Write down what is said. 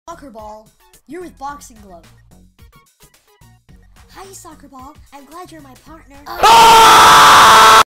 Soccer ball, you're with boxing glove. Hi, soccer ball. I'm glad you're my partner.